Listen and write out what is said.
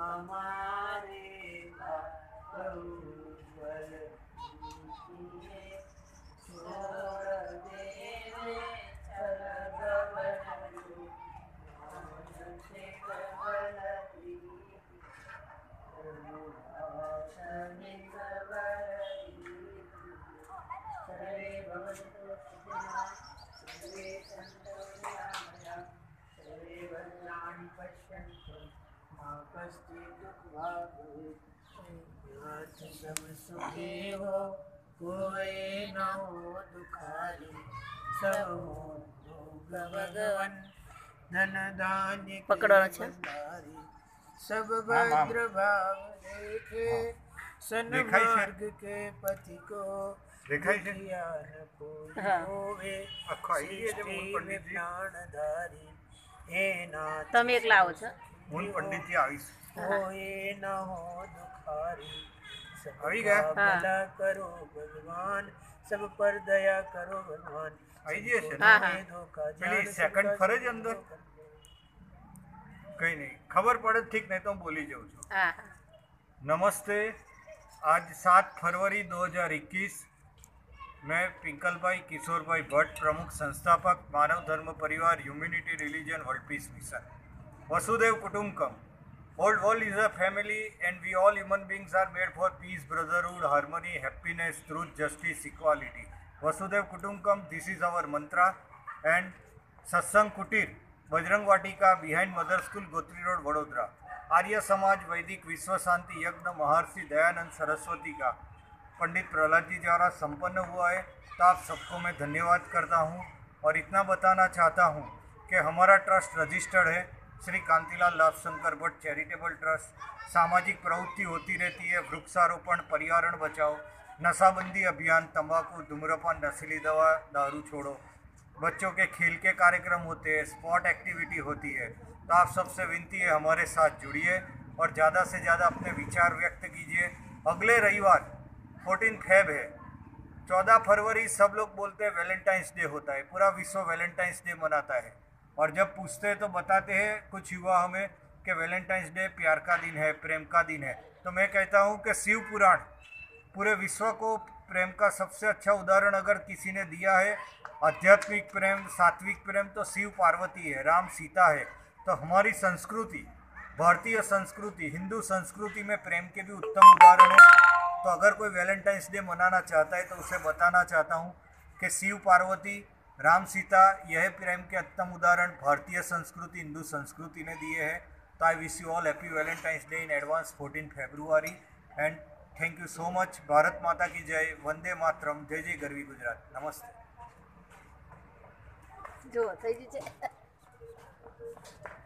हमारे बहुबल छोड़ देवे छलगवलु मानसे कवलति सर्वे भवन्तु सुखिनः सर्वे सन्तु निरामयाः सर्वे भद्राणि पश्यन्तु मा कश्चित् दुःखभाग् भवेत् सब सुखी हो कोई न हो दुखारी सब हो भोग भगवन धन धान्य भंडारी सब भद्र भाव देखे सन्मार्ग के पति को दुखिया न कोई होवे सृष्टि में प्राणधारी हे नाथ તમે એકલા આવો છો હું પંડિતજી આવીશ कोई न हो दुखारी सब भला करो भगवान सब पर दया करो भगवान आई जी धोखा सेकंड फरे ज अंदर कहीं नहीं खबर पड़े ठीक नहीं तो હું બોલી જાઉં છું। नमस्ते। आज 7 फरवरी 2021 मैं पिंकल भाई किशोर भाई भट्ट प्रमुख संस्थापक मानव धर्म परिवार humanity religion world peace mission वसुदेव कुटुंबकम Old world is a family and we all human beings are made for peace, brotherhood, harmony, happiness, truth, justice, equality. Vasudev Kutumbakam, this is our mantra. And Satsang Kutir, Bajrang Vatika behind Mother School, Gotri Road, Vadodara. Arya Samaj वैदिक विश्व शांति यज्ञ महर्षि दयानंद सरस्वती का पंडित प्रहलाद जी द्वारा संपन्न हुआ है। तो आप सबको मैं धन्यवाद करता हूँ और इतना बताना चाहता हूँ कि हमारा ट्रस्ट रजिस्टर्ड है श्री कांतिलाल लाभशंकर भट्ट चैरिटेबल ट्रस्ट। सामाजिक प्रवृत्ति होती रहती है, वृक्षारोपण, पर्यावरण बचाओ, नशाबंदी अभियान, तंबाकू, धूम्रपान, नशीली दवा, दारू छोड़ो, बच्चों के खेल के कार्यक्रम होते हैं, स्पोर्ट एक्टिविटी होती है। तो आप सबसे विनती है हमारे साथ जुड़िए और ज़्यादा से ज़्यादा अपने विचार व्यक्त कीजिए। अगले रविवार 14 फेब है। 14 फरवरी सब लोग बोलते हैं वैलेंटाइंस डे होता है, पूरा विश्व वैलेंटाइंस डे मनाता है। और जब पूछते हैं तो बताते हैं कुछ युवा हमें कि वैलेंटाइंस डे प्यार का दिन है, प्रेम का दिन है। तो मैं कहता हूँ कि शिव पुराण पूरे विश्व को प्रेम का सबसे अच्छा उदाहरण अगर किसी ने दिया है, आध्यात्मिक प्रेम, सात्विक प्रेम, तो शिव पार्वती है, राम सीता है। तो हमारी संस्कृति, भारतीय संस्कृति, हिंदू संस्कृति में प्रेम के भी उत्तम उदाहरण है। तो अगर कोई वैलेंटाइंस डे मनाना चाहता है तो उसे बताना चाहता हूँ कि शिव पार्वती, राम सीता, यह प्रेम के उत्तम उदाहरण भारतीय संस्कृति, हिंदू संस्कृति ने दिए हैं। तो I wish you all happy Valentine's day in advance 14 फरवरी and thank you so much. Bharat माता की जय, वंदे मातरम, जय जय गरवी गुजरात। नमस्ते। જો થઈ ગઈ છે